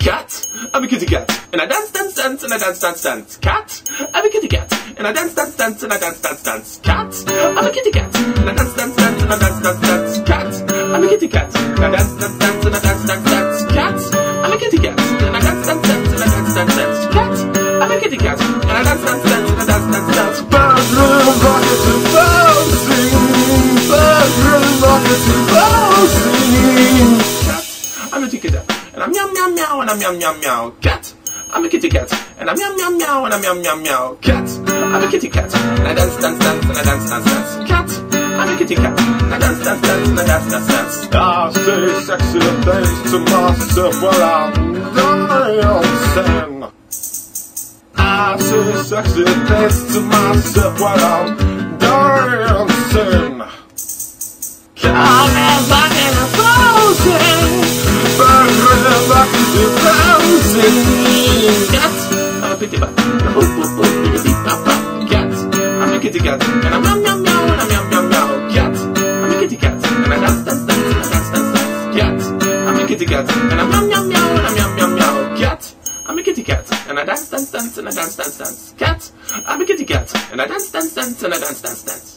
Cat, I'm a kitty cat, and I dance, dance, dance, and I dance, dance, dance. Cat, I'm a kitty cat, and I dance, dance, dance, and I dance, dance, dance. Cat, I'm a kitty cat, and I dance, dance, dance, and I dance, dance, dance. Cat, I'm a kitty cat, and I dance, dance, dance, and I dance, dance, dance. Cat, I'm a kitty cat, and I dance, dance, dance, and I dance, dance, dance. Cat, I'm a kitty cat, and I dance, dance, dance, and I dance, dance, dance. Birds really rocket to bouncing. Birds really rocket to bouncing. Cat, I'm a kitty cat, and I'm meow meow meow, and I'm meow meow meow. Cat, I'm a kitty cat, and I'm meow meow meow, and I'm meow meow meow. Cat, I'm a kitty cat, and I dance, dance, dance, and I dance, dance, dance. Cat, I'm a kitty cat, and I dance, dance, dance, and I dance, dance, dance. I say sexy things to myself while I'm dancing. I say sexy things to myself while I'm dancing. I'm rocking and bouncing, Birds rocking to bouncing. Cat, I'm a kitty cat, and boop boop boop, bitty pop pop. Cat, I'm a kitty cat, and I'm meow meow meow, and I'm meow meow meow. Cat, I'm a kitty cat, and I dance, dance, dance, and I dance, dance, dance. Cat, I'm a kitty cat, and I'm meow meow meow, and I'm meow meow meow. Cat, I'm a kitty cat, and I dance, dance, dance, and I dance, dance, dance. Cat, I'm a kitty cat, and I dance, dance, dance, and I dance, dance, dance.